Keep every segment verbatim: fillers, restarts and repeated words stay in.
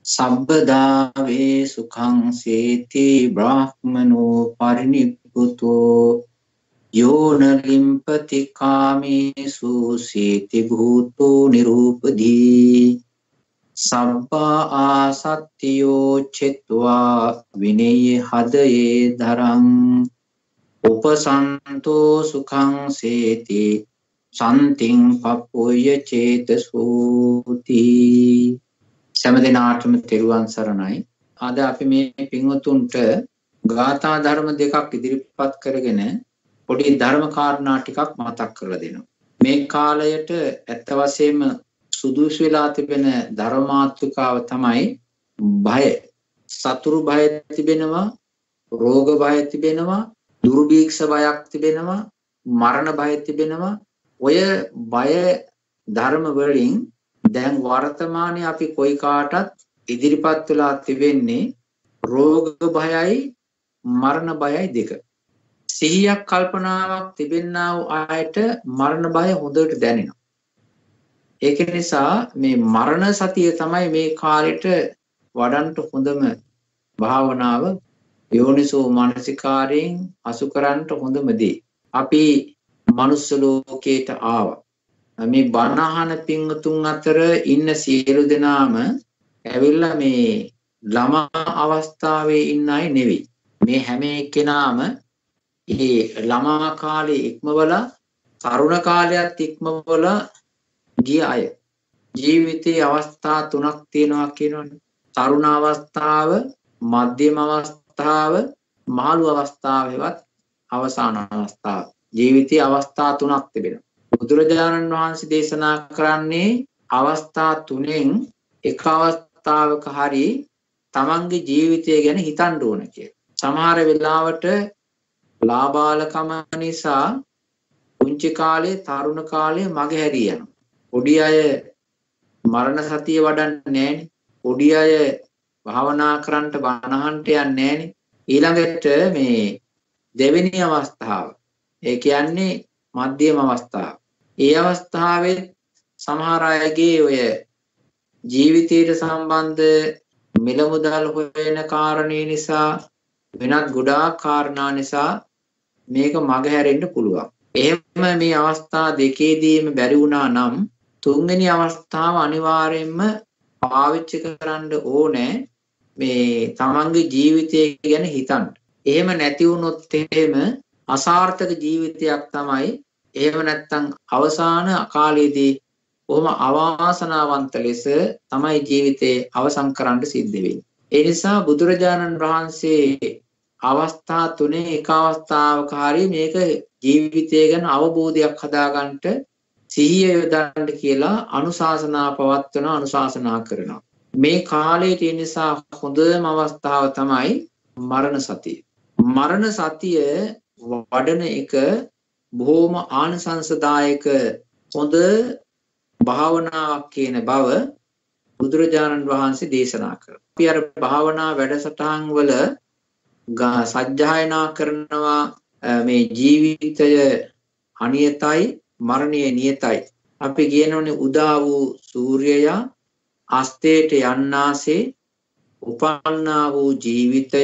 සබ්බදාවේ සුඛං සේති බ්‍රාහ්මනෝ පරිනිබ්බුතෝ යෝන ලිම්පති කාමේසු සේති භූතෝ නිරූපදී සබ්බා ආසත්තියෝ චෙත්වා විනේය හදයේ ධරං උපසන්තෝ සුඛං සේති සන්තිං පප්පොය චේතසෝති. සෑම දිනාටම තෙරුවන් සරණයි. අද අපි මේ පින්වතුන්ට ගාථා ධර්ම දෙකක් ඉදිරිපත් කරගෙන පොඩි ධර්ම කාරණා ටිකක් මතක් කරලා දෙනවා. මේ කාලයට ඇත්ත වශයෙන්ම සුදුසු වෙලා තිබෙන ධර්මාත්මිකාව තමයි භය. සතුරු භය තිබෙනවා, රෝග භය තිබෙනවා, දුර්භීක්ෂ බයක් තිබෙනවා, මරණ භය තිබෙනවා. ඔය භය ධර්ම වලින් දැන් වර්තමානයේ අපි කොයි කාටත් ඉදිරිපත් වෙලා තිබෙන්නේ රෝග භයයි මරණ භයයි දෙක. සිහියක් කල්පනාවක් තිබෙන්නා වූ අයට මරණ භය හොඳට දැනෙනවා. ඒක නිසා මේ මරණ සතිය තමයි මේ කාලෙට වඩන්ට හොඳම භාවනාව. යෝනිසෝ මානසිකාරයෙන් අසු කරන්නට හොඳම දේ. අපි මනුස්ස ලෝකයට ආවා. මේ බණහන පින්තුන් අතර ඉන්න සියලු දෙනාම ඇවිල්ලා මේ ළමා අවස්ථාවේ ඉන්න අය නෙවෙයි. මේ හැම එක්කෙනාම මේ ළමා කාලේ ඉක්මවලා තරුණ කාලයත් ඉක්මවලා ගිය අය. ජීවිතයේ අවස්ථා තුනක් තියෙනවා කියනවනේ. තරුණ අවස්ථාව, මධ්‍යම අවස්ථාව, මාළු අවස්ථාවේවත් අවසාන අවස්ථාව. ජීවිතයේ අවස්ථා තුනක් තිබෙනවා. බුදුරජාණන් වහන්සේ දේශනා කරන්නේ අවස්ථා තුනෙන් එක අවස්ථාවක හරි තමන්ගේ ජීවිතය ගැන හිතන්න ඕන කියලා. සමහර වෙලාවට ලාබාලකම නිසා පුංචි කාලේ තරුණ කාලේ මගහැරී යනවා. පොඩි අය මරණ සතිය වඩන්නේ නැහනේ. පොඩි අය භාවනා කරන්නට බණහන්ට යන්නේ නැහනේ. ඊළඟට මේ දෙවෙනි අවස්ථාව. ඒ කියන්නේ මධ්‍යම අවස්ථාව. ඒ අවස්ථාවේ සමහර අයගේ ඔය ජීවිතයට සම්බන්ධ මිල මුදල් හොයන කාරණේ නිසා වෙනත් ගොඩාක් කාරණා නිසා මේක මගහැරෙන්න පුළුවන්. එහෙම මේ අවස්ථා දෙකේදීම බැරි වුණා නම් තුන්වෙනි අවස්ථාව අනිවාර්යයෙන්ම පාවිච්චි කරන්න ඕනේ මේ තමන්ගේ ජීවිතය ගැන හිතන්න. එහෙම නැති වුණොත් එහෙම අසාර්ථක ජීවිතයක් තමයි. එහෙම නැත්නම් අවසාන කාලයේදී කොහොම අවාසනාවන්ත ලෙස තමයි ජීවිතේ අවසන් කරන්න සිද්ධ වෙන්නේ. ඒ නිසා බුදුරජාණන් වහන්සේ අවස්ථා තුනේ එක අවස්ථාවක හරි මේක ජීවිතය ගැන අවබෝධයක් හදාගන්නට සිහිය යොදන්න කියලා අනුශාසනා පවත්වන අනුශාසනා කරනවා. මේ කාලයේ තියෙන නිසා හොඳම අවස්ථාව තමයි මරණ සතිය. මරණ සතිය වඩන එක බොහොම ආනිසංසදායක හොඳ භාවනාවක් කියන බව බුදුරජාණන් වහන්සේ දේශනා කරා. අපි අර භාවනා වැඩසටහන් වල සජ්ජායනා කරනවා මේ ජීවිතය අනියතයි මරණය නියතයි. අපි කියනෝනේ උදා වූ සූර්යයා අස්තයට යන්නාසේ උපන්නා වූ ජීවිතය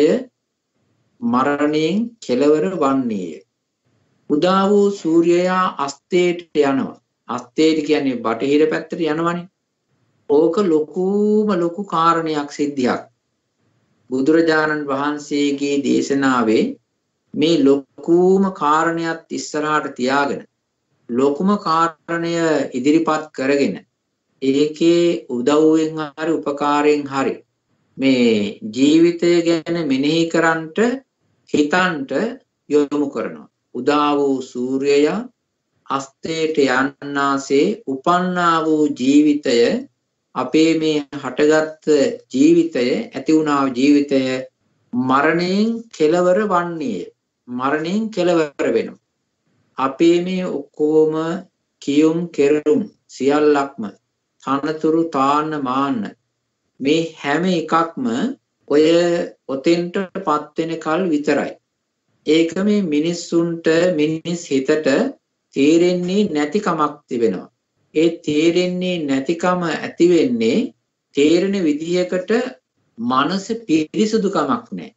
මරණයෙන් කෙලවර වන්නේය. උදා වූ සූර්යයා අස්තයට යනවා. අස්තයට කියන්නේ බටහිර පැත්තට යනවනේ. ඕක ලොකුම ලොකු කාරණයක් සිද්ධියක්. බුදුරජාණන් වහන්සේගේ දේශනාවේ මේ ලොකුම කාරණයක් ඉස්සරහට තියාගෙන ලොකුම කාරණය ඉදිරිපත් කරගෙන ඒකේ උදව්වෙන් හරි උපකාරයෙන් හරි මේ ජීවිතය ගැන මෙනෙහි කරන්නට හිතන්ට යොමු කරනවා. උදා වූ සූර්යයා අස්තයට යන්නාසේ උපන්නා වූ ජීවිතය අපේ මේ හටගත් ජීවිතය ඇති වුණා ජීවිතය මරණයෙන් කෙලවර වන්නේය. මරණයෙන් කෙලවර වෙනවා. අපේ මේ ඔක්කොම කියුම් කෙරුම් සියල්ලක්ම තනතුරු තාන්න මාන්න මේ හැම එකක්ම ඔය ඔතෙන්ට පත් වෙන කල් විතරයි. ඒක මේ මිනිස්සුන්ට මිනිස් හිතට තේරෙන්නේ නැති කමක් තිබෙනවා. ඒ තේරෙන්නේ නැතිකම ඇති වෙන්නේ තේරෙන විදිහකට මනස පිරිසුදුකමක් නැහැ.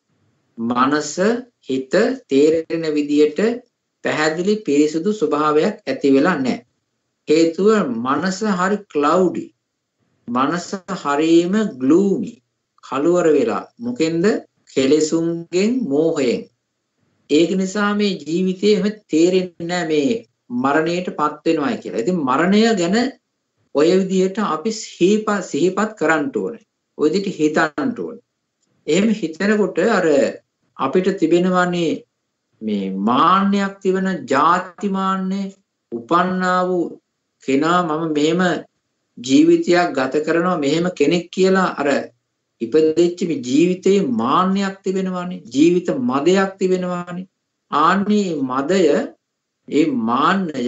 මනස හිත තේරෙන විදිහට පැහැදිලි පිරිසුදු ස්වභාවයක් ඇති වෙලා නැහැ. හේතුව මනස හරි ක්ලවුඩි. මනස හරීම ග්ලූමි. කළුවර වෙලා. මොකෙන්ද? කෙලෙසුන්ගෙන් මෝහයෙන්. ඒක නිසා මේ ජීවිතේ හැම තේරෙන්නේ නැහැ මේ මරණයටපත් වෙනවායි කියලා. ඉතින් මරණය ගැන ඔය විදිහට අපි සිහිපත් සිහිපත් කරන්න ඕනේ. ඔය විදිහට හිතන්න ඕනේ. එහෙම හිතනකොට අර අපිට තිබෙනවානේ මේ මාන්නයක් තිබෙන ಜಾති මාන්නේ උපන්නා වූ කෙනා මම මෙහෙම ජීවිතයක් ගත කරනවා මෙහෙම කෙනෙක් කියලා අර ඉපදෙච්ච මේ ජීවිතේ මාන්නයක් තිබෙනවානේ ජීවිත මදයක් තිබෙනවානේ ආන්නේ මදය ඒ මාන්නය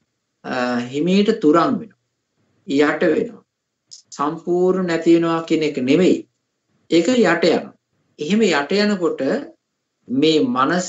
හිමීට තුරන් වෙනවා යට වෙනවා සම්පූර්ණ නැති වෙනවා කියන එක නෙවෙයි ඒක යට යනවා එහෙම යට යනකොට මේ මනස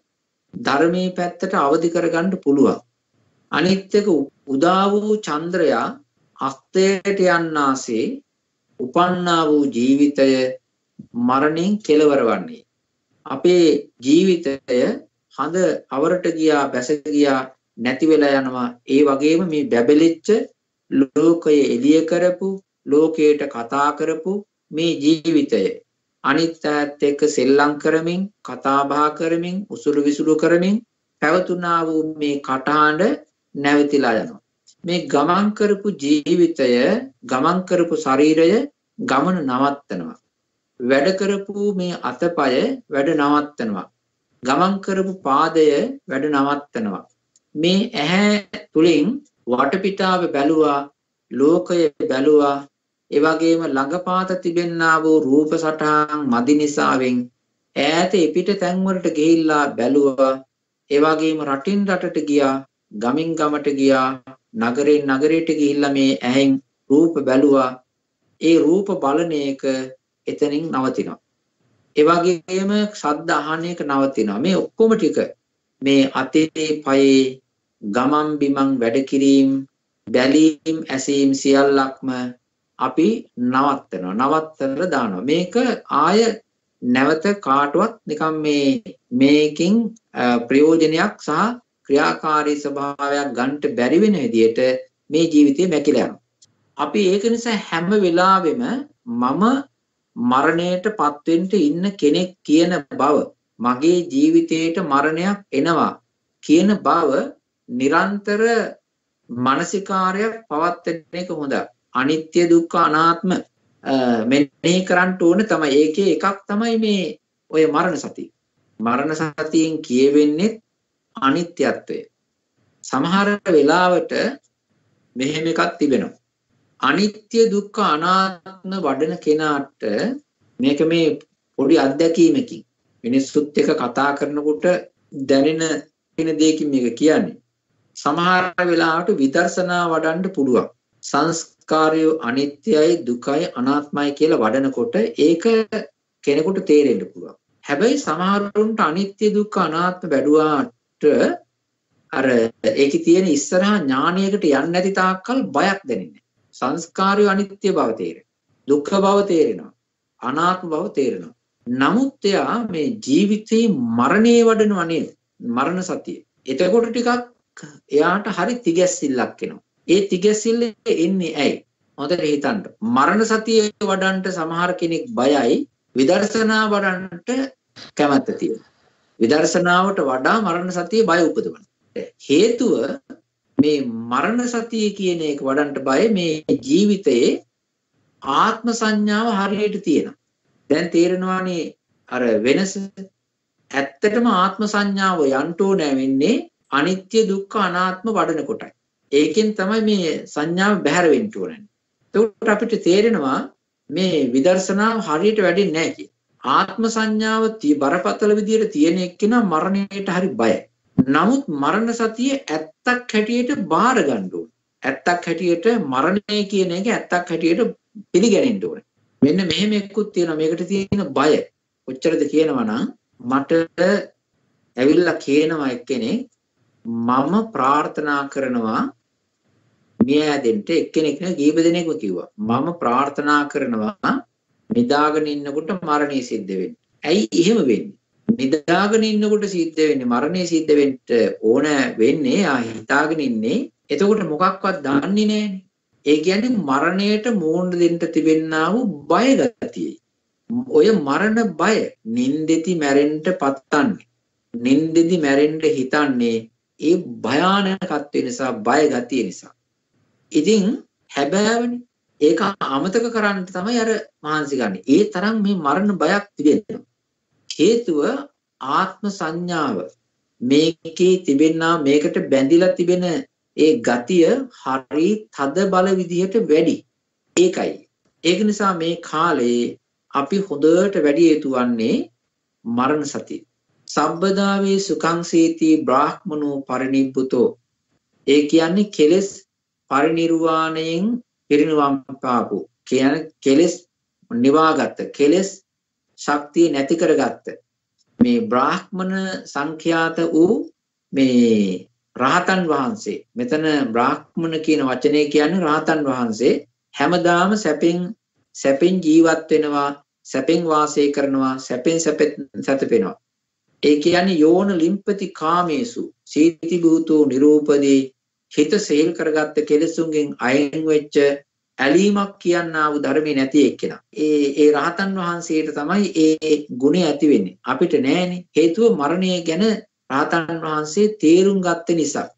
ධර්මයේ පැත්තට අවදි කරගන්න පුළුවන් අනිත් එක උදා වූ චන්ද්‍රයා අස්තයට යන්නාසේ උපන්නා වූ ජීවිතය මරණයෙන් කෙලවර වන්නේ අපේ ජීවිතය හඳ අවරට ගියා බැස ගියා නැති වෙලා යනවා ඒ වගේම මේ බැබලෙච්ච ලෝකයේ එළිය කරපු ලෝකයට කතා කරපු මේ ජීවිතය අනිත් ඈත් එක්ක සෙල්ලම් කරමින් කතා බහ කරමින් උසුළු විසුළු කරමින් පැවතුනා වූ මේ කටහඬ නැවතිලා යනවා මේ ගමන් කරපු ජීවිතය ගමන් කරපු ශරීරය ගමන නවත්තනවා වැඩ කරපු මේ අතපය වැඩ නවත්තනවා ගමන් කරපු පාදය වැඩ නවත්තනවා මේ ඇහැ තුලින් වටපිටාව බැලුවා ලෝකය බැලුවා ඒ වගේම ළඟපාත තිබෙන්නා වූ රූප සටහන් මදි නිසාවෙන් ඈත පිට තැන් වලට ගිහිල්ලා බැලුවා ඒ වගේම රටින් රටට ගියා ගමින් ගමට ගියා නගරෙන් නගරයට ගිහිල්ලා මේ ඇහෙන් රූප බැලුවා ඒ රූප බලන එක එතනින් නවතිනවා ඒ වගේම ශබ්ද අහන එක නවතිනවා මේ ඔක්කොම ටික මේ අතේ පයේ ගමන් බිමන් වැඩ කිරීම බැලීම් ඇසීම් සියල්ලක්ම අපි නවත්තනවා නවත්තලා දානවා මේක ආය නැවත කාටවත් නිකම් මේ මේකින් ප්‍රයෝජනයක් සහ ක්‍රියාකාරී ස්වභාවයක් ගන්නට බැරි වෙන විදිහට මේ ජීවිතේ මැකිලා යනවා. අපි ඒක නිසා හැම වෙලාවෙම මම මරණයටපත් වෙන්න ඉන්න කෙනෙක් කියන බව මගේ ජීවිතේට මරණයක් එනවා කියන බව නිරන්තර මානසිකාරයක් පවත්වන එක හොඳයි. අනිත්‍ය දුක්ඛ අනාත්ම මෙනෙහි කරන්න ඕන තමයි. ඒකේ එකක් තමයි මේ ඔය මරණ සතිය. මරණ සතියෙන් කියවෙන්නේ අනිත්‍යත්වය. සමහර වෙලාවට මෙහෙම එකක් තිබෙනවා. අනිත්‍ය දුක්ඛ අනාත්ම වඩන කෙනාට මේක මේ පොඩි අත්දැකීමකින් මිනිස්සුත් එක්ක කතා කරනකොට දැනෙන වෙන දෙයකින් මේක කියන්නේ. සමහර වෙලාවට විදර්ශනා වඩන්න පුළුවන්. සංස්කාරය අනිත්‍යයි දුකයි අනාත්මයි කියලා වඩනකොට ඒක කෙනෙකුට තේරෙන්න පුළුවන්. හැබැයි සමහරුන්ට අනිත්‍ය දුක්ඛ අනාත්ම බැලුවාට අර ඒකේ තියෙන ඉස්සරහා ඥානයකට යන්නේ නැති තාක්කල් බයක් දැනෙන්නේ. සංස්කාරය අනිත්‍ය බව තේරෙනවා. දුක්ඛ බව තේරෙනවා. අනාත්ම බව තේරෙනවා. නමුත් එයා මේ ජීවිතේ මරණය වඩනවා නේද? මරණ සතිය. එතකොට ටිකක් එයාට හරි තිගැස්සිල්ලක් එනවා. ඒ තිගැස්සිල්ල එන්නේ ඇයි? හොඳට හිතන්න. මරණ සතිය වඩන්නට සමහර කෙනෙක් බයයි විදර්ශනා වඩන්නට කැමැත්ත තියෙනවා. විදර්ශනාවට වඩා මරණ සතිය බය උපදවන. හේතුව මේ මරණ සතිය කියන එක වඩන්නට බය මේ ජීවිතයේ ආත්ම සංඥාව හරියට තියෙනවා. දැන් තේරෙනවානේ අර වෙනස. ඇත්තටම ආත්ම සංඥාව යන්න ඕනේ වෙන්නේ අනිත්‍ය දුක්ඛ අනාත්ම වඩන කොටයි. ඒකෙන් තමයි මේ සංඥාව බැහැර වෙන්න ඕනේ. ඒකට අපිට තේරෙනවා මේ විදර්ශනාව හරියට වැඩෙන්නේ නැහැ කියන. ආත්ම සංඥාව බරපතල විදියට තියෙන එක්කෙනා මරණයට හරි බයයි. නමුත් මරණ සතිය ඇත්තක් හැටියට බාර ගන්න ඕනේ. ඇත්තක් හැටියට මරණය කියන එක ඇත්තක් හැටියට පිළිගැනෙන්න ඕනේ. මෙන්න මෙහෙම එක්කුත් තියෙනවා. මේකට තියෙන බය කොච්චරද කියනවනම් මට ඇවිල්ලා කියනවා එක්කෙනෙක් මම ප්‍රාර්ථනා කරනවා මිය ඇදෙන්න එක්කෙනෙක් නෙවෙයි කීප දෙනෙක්ම කිව්වා. මම ප්‍රාර්ථනා කරනවා නිදාගෙන ඉන්නකොට මරණය සිද්ධ වෙන්න. ඇයි එහෙම වෙන්නේ? නිදාගෙන ඉන්නකොට සිද්ධ වෙන්නේ මරණය සිද්ධ වෙන්න ඕන වෙන්නේ ආ හිතාගෙන ඉන්නේ. එතකොට මොකක්වත් දන්නේ නැහැනේ. ඒ කියන්නේ මරණයට මෝහන දෙන්න තිබෙන්නා වූ බය ගතියයි. ඔය මරණ බය නින්දෙති මැරෙන්න පත්තන්නේ. නින්දෙදි මැරෙන්න හිතන්නේ ඒ භයානකත්වය නිසා බය ගතිය නිසා. ඉතින් හැබෑවනේ ඒක අමතක කරන්න තමයි අර මහන්සි ගන්න. ඒ තරම් මේ මරණ බයක් තිබෙනවා. හේතුව ආත්ම සංඥාව මේකේ තිබෙනා මේකට බැඳිලා තිබෙන ඒ ගතිය හරි තද බල විදිහට වැඩි. ඒකයි. ඒක නිසා මේ කාලේ අපි හොඳට වැඩි යුතු වන්නේ මරණ සතිය. සබ්බදාවේ සුඛං සීති බ්‍රාහ්මනෝ පරිනිබ්බුතෝ. ඒ කියන්නේ කෙලස් පරිනිර්වාණයෙන් පිරිනිවන් පාපු. කියන්නේ කෙලස් නිවාගත්ත. කෙලස් ශක්තිය නැති කරගත්ත. මේ බ්‍රාහ්මණ සංඛ්‍යාත වූ මේ රහතන් වහන්සේ. මෙතන බ්‍රාහ්මණ කියන වචනේ කියන්නේ රහතන් වහන්සේ හැමදාම සැපෙන් සැපෙන් ජීවත් වෙනවා, සැපෙන් වාසය කරනවා, සැපෙන් සැතපෙනවා. ඒ කියන්නේ යෝන ලිම්පති කාමේසු සීති භූතෝ නිරූපදී හිත සේල් කරගත්ත කෙලෙසුන්ගෙන් අයින් වෙච්ච ඇලීමක් කියනා වූ ධර්මේ නැති එක්කෙනා. ඒ ඒ රහතන් වහන්සේට තමයි ඒ ගුණය ඇති වෙන්නේ. අපිට නෑනේ. හේතුව මරණය ගැන රහතන් වහන්සේ තේරුම් ගත්ත නිසා.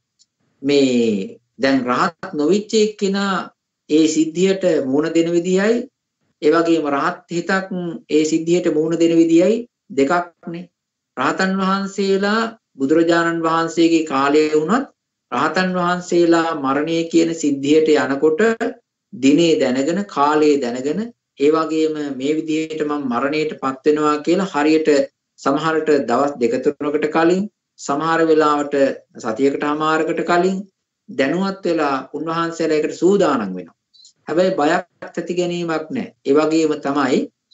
මේ දැන් රහත් නොවිච්ච එක්කෙනා ඒ සිද්ධියට මුහුණ දෙන විදියයි ඒ වගේම රහත් හිතක් ඒ සිද්ධියට මුහුණ දෙන විදියයි දෙකක්නේ. රහතන් වහන්සේලා බුදුරජාණන් වහන්සේගේ කාලයේ වුණත් රහතන් වහන්සේලා මරණය කියන සිද්ධියට යනකොට දිනේ දැනගෙන කාලයේ දැනගෙන ඒ වගේම මේ විදිහට මම මරණයටපත් වෙනවා කියලා හරියට සමහරට දවස් දෙක තුනකට කලින් සමහර වෙලාවට සතියකටමාරකට කලින් දැනුවත් වෙලා උන්වහන්සේලා ඒකට සූදානම් වෙනවා. හැබැයි බයක් ඇති ගැනීමක් නැහැ. ඒ වගේම තමයි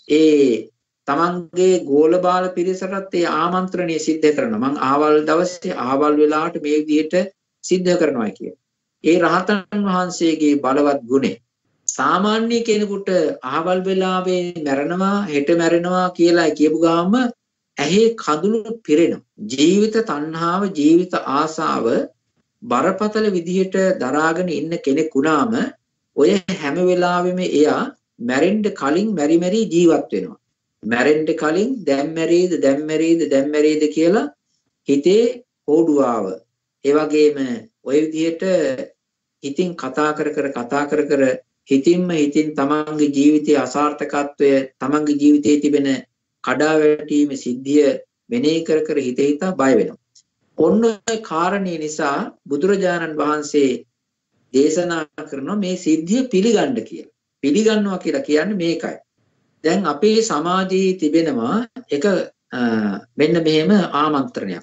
ඒ තමන්ගේ ගෝල බාල පිරිසටත් ඒ ආමන්ත්‍රණය සිද්ධ කරනවා. මං ආවල් දවසේ ආවල් වෙලාවට මේ විදිහට සිද්ධ කරනවා කියලා. ඒ රහතන් වහන්සේගේ බලවත් ගුණය සාමාන්‍ය කෙනෙකුට ආවල් වෙලාවේ මැරෙනවා හෙට මැරෙනවා කියලා කියපු ගාම ඇහි කඳුළු පිරෙනවා. ජීවිත තණ්හාව ජීවිත ආසාව බරපතල විදිහට දරාගෙන ඉන්න කෙනෙක් වුණාම ඔය හැම වෙලාවෙම එයා මැරෙන්න කලින් මෙරි මෙරි ජීවත් වෙනවා. මැරෙන්න කලින් දැන් මැරෙයිද දැන් මැරෙයිද දැන් මැරෙයිද කියලා හිතේ හොඩුවාව. ඒ වගේම ඔය විදිහට හිතින් කතා කර කර කතා කර කර හිතින්ම හිතින් තමන්ගේ ජීවිතයේ අසාර්ථකත්වය තමන්ගේ ජීවිතයේ තිබෙන කඩාවැටීම සිද්ධිය මෙනෙහි කර කර හිත හිතා බය වෙනවා. ඔන්න ඒ කාරණේ නිසා බුදුරජාණන් වහන්සේ දේශනා කරන මේ සිද්ධිය පිළිගන්න කියලා. පිළිගන්නවා කියලා කියන්නේ මේකයි. දැන් අපේ සමාජයේ තිබෙනවා එක මෙන්න මෙහෙම ආමන්ත්‍රණයක්.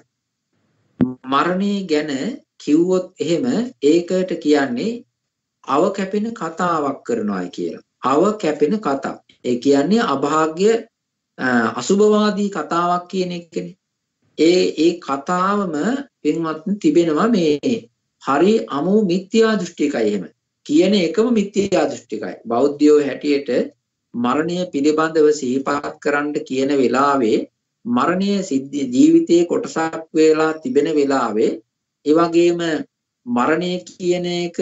මරණය ගැන කිව්වොත් එහෙම ඒකට කියන්නේ අව කැපෙන කතාවක් කරනවායි කියලා. අව කැපෙන කතා. ඒ කියන්නේ අභාග්‍ය අසුභවාදී කතාවක් කියන එකනේ. ඒ ඒ කතාවම පින්වත්නි තිබෙනවා මේ හරි අමු මිත්‍යා දෘෂ්ටිකයි එහෙම. කියන එකම මිත්‍යා දෘෂ්ටිකයි. බෞද්ධයෝ හැටියට මරණය පිළිබඳව සිහිපත් කරන්න කියන වෙලාවේ මරණය සිද්ධ ජීවිතයේ කොටසක් වෙලා තිබෙන වෙලාවේ ඒ වගේම මරණය කියන එක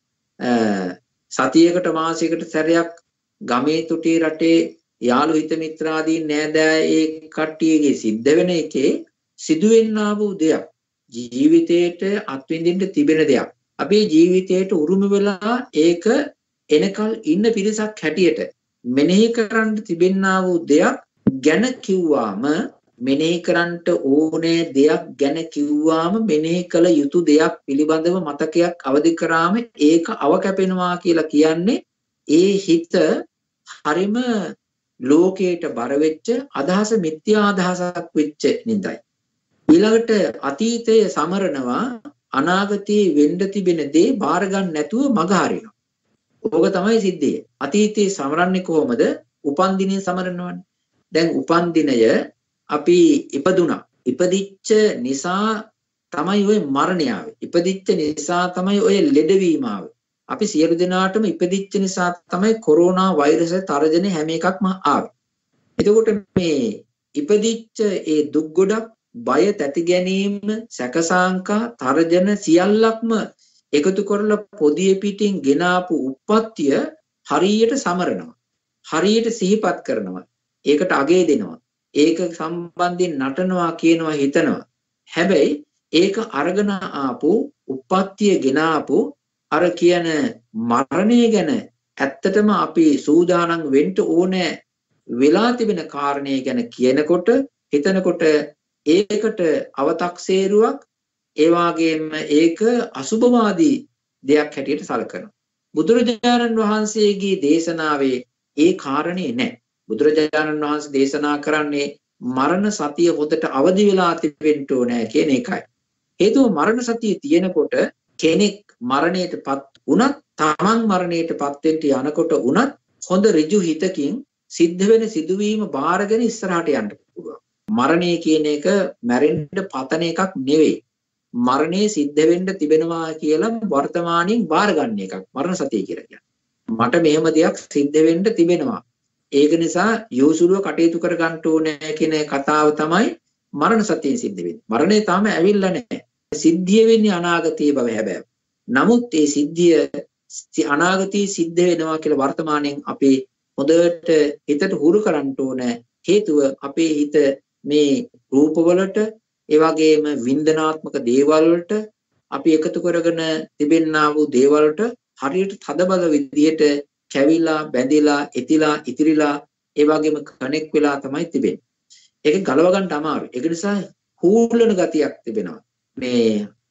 සතියකට මාසයකට සැරයක් ගමේ තුටි රටේ යාළු හිත මිත්‍රාදී නෑදෑ ඒ කට්ටියගේ සිද්ධ වෙන එකේ සිදුවෙන්නා වූ දෙයක් ජීවිතේට අත්විඳින්න තිබෙන දෙයක් අපේ ජීවිතේට උරුම වෙලා ඒක එනකල් ඉන්න පිරිසක් හැටියට මෙනෙහි කරන්න තිබෙන්නා වූ දෙයක් ගැන කිව්වාම මෙනෙහි කරන්නට ඕනේ දෙයක් ගැන කිව්වාම මෙනෙහි කළ යුතු දෙයක් පිළිබඳව මතකයක් අවදි කරාම ඒක අවකැපෙනවා කියලා කියන්නේ ඒ හිත හරිම ලෝකයට බර වෙච්ච අදහස මිත්‍යා අදහසක් වෙච්ච නිඳයි. ඊළඟට අතීතය සමරනවා අනාගතයේ වෙන්න තිබෙන දේ බාර ගන්න නැතුව මග හරිනවා. ඕක තමයි සිද්ධිය. අතීතයේ සමරන්නේ කොහොමද? උපන් දිනේ සමරනවනේ. දැන් උපන් දිනය අපි ඉපදුනා. ඉපදිච්ච නිසා තමයි ඔය මරණය ආවේ. ඉපදිච්ච නිසා තමයි ඔය ලෙඩවීම ආවේ. අපි සියලු දෙනාටම ඉපදිච්ච නිසා තමයි කොරෝනා වෛරස තරජන හැම එකක්ම ආවේ. එතකොට මේ ඉපදිච්ච ඒ දුක් ගොඩක්, බය, තැති ගැනීම, සැකසාංකා, තරජන සියල්ලක්ම එකතු කරලා පොදිය පිටින් ගෙනාපු උප්පත්තිය හරියට සමරනවා. හරියට සිහිපත් කරනවා. ඒකට අගේ දෙනවා. ඒක සම්බන්ධයෙන් නටනවා, කියනවා, හිතනවා. හැබැයි ඒක අරගෙන ආපු උප්පත්තිය ගෙනාපු අර කියන මරණය ගැන ඇත්තටම අපි සූදානම් වෙන්න ඕනේ වෙලා තිබෙන කාරණේ ගැන කියනකොට, හිතනකොට ඒකට අව탁සේරුවක්, ඒ වගේම ඒක අසුභවාදී දෙයක් හැටියට සලකනවා. බුදුරජාණන් වහන්සේගේ දේශනාවේ ඒ කාරණේ නැහැ. බුදුරජාණන් වහන්සේ දේශනා කරන්නේ මරණ සතිය හොදට අවදි වෙලා තිබෙන්න ඕනේ කියන එකයි. හේතුව මරණ සතිය තියෙනකොට කෙනෙක් මරණයටපත් වුණත්, තමන් මරණයටපත් වෙන්න යනකොට වුණත් හොඳ ඍජු හිතකින් සිද්ධ වෙන සිදුවීම බාරගෙන ඉස්සරහට යන්න පුළුවන්. මරණය කියන එක මැරෙන්න පතන එකක් නෙවෙයි. මරණය සිද්ධ වෙන්න තිබෙනවා කියලා වර්තමානයෙන් බාර ගන්න එකක් මරණ සතිය කියලා කියන්නේ. මට මෙහෙම දෙයක් සිද්ධ වෙන්න තිබෙනවා. ඒක නිසා යොසුලුව කටයුතු කර ගන්න ඕනේ කියන කතාව තමයි මරණ සතියෙන් සිද්ධ වෙන්නේ. මරණය තාම ඇවිල්ලා නැහැ. සිද්ධිය වෙන්නේ අනාගතයේ බව හැබැයි. නමුත් ඒ සිද්ධිය අනාගතයේ සිද්ධ වෙනවා කියලා වර්තමානයෙන් අපි හොඳට හිතට හුරු කරන්න ඕනේ. හේතුව අපේ හිත මේ රූපවලට, ඒ වගේම වින්දනාත්මක දේවල් වලට, අපි එකතු කරගෙන තිබෙනා වූ දේවල් වලට හරියට තදබල විදියට කැවිලා, බැඳිලා, ඉතිලා, ඉතිරිලා, ඒ වගේම කනෙක් වෙලා තමයි තිබෙන්නේ. ඒක ගලව ගන්න අමාරුයි. ඒක නිසා හූල්ලන ගතියක් තිබෙනවා. මේ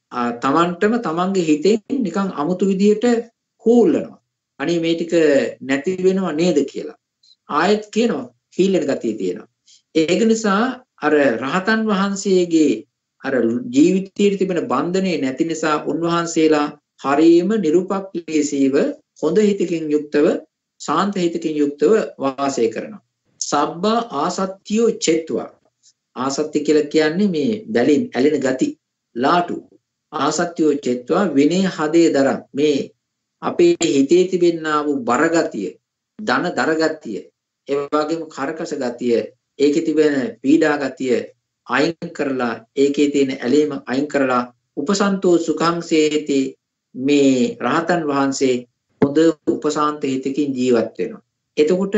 තමන්ටම තමන්ගේ හිතෙන් නිකන් අමුතු විදියට හූල්ලනවා. අනේ මේ ටික නැති වෙනව නේද කියලා. ආයෙත් කියනවා හීලෙන ගතිය තියෙනවා. ඒක නිසා අර රහතන් වහන්සේගේ අර ජීවිතයේ තිබෙන බන්ධනේ නැති නිසා උන්වහන්සේලා හරීම නිරුපක්ලේශීව හොඳ හිතකින් යුක්තව, ශාන්ත හිතකින් යුක්තව වාසය කරනවා. සබ්බ ආසත්‍යෝ චෙත්වා. ආසත්‍ය කියලා කියන්නේ මේ බැලින් ඇලෙන ගති, ලාටු. ආසත්‍යෝ චෙත්වා විනේ හදේ දරම්. මේ අපේ හිතේ තිබෙනා වූ බරගතිය, ධන දරගතිය, ඒ වගේම කරකස ගතිය, ඒකේ තිබෙන පීඩා ගතිය අයින් කරලා, ඒකේ තියෙන ඇලීම අයින් කරලා උපසන්තෝ සුඛං සේති, මේ රහතන් වහන්සේ හොඳ උපසාන්ත හිතකින් ජීවත් වෙනවා. එතකොට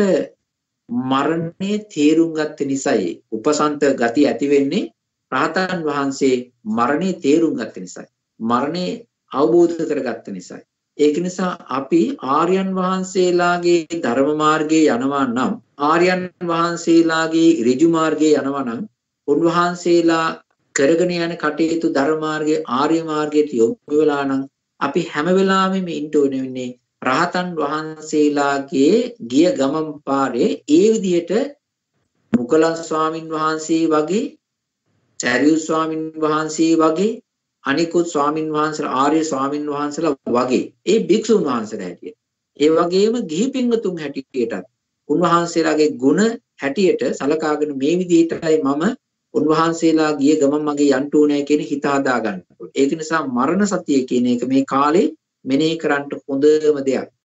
මරණය තේරුම් ගත්ත නිසායි උපසන්ත ගති ඇති වෙන්නේ. රහතන් වහන්සේ මරණය තේරුම් ගත්ත නිසායි, මරණය අවබෝධ කරගත්ත නිසායි. ඒක නිසා අපි ආර්යයන් වහන්සේලාගේ ධර්ම මාර්ගයේ යනවා නම්, ආර්යයන් වහන්සේලාගේ ඍජු මාර්ගයේ යනවා නම්, උන්වහන්සේලා කරගෙන යන කටයුතු ධර්ම මාර්ගයේ, ආර්ය මාර්ගයට යොමු වෙලා නම්, අපි හැම වෙලාවෙම ඉන්න ඕනේ වෙන්නේ රහතන් වහන්සේලාගේ ගිය ගමන් පාරේ ඒ විදිහට මුගලන් ස්වාමින් වහන්සේ වගේ, සරියු ස්වාමින් වහන්සේ වගේ, අනිකුත් ස්වාමින් වහන්සේලා, ආර්ය ස්වාමින් වහන්සේලා වගේ, ඒ භික්ෂුන් වහන්සේලා හැටියට, ඒ වගේම ගිහි පින්වතුන් හැටියටත් උන්වහන්සේලාගේ ගුණ හැටියට සලකාගෙන මේ විදිහටයි මම උන්වහන්සේලා ගිය ගමන් මගේ යන්න ඕනේ කියන හිත හදා ගන්න ඕනේ. ඒක නිසා මරණ සතිය කියන එක මේ කාලේ මෙනෙහි කරන්න හොඳම දෙයක්.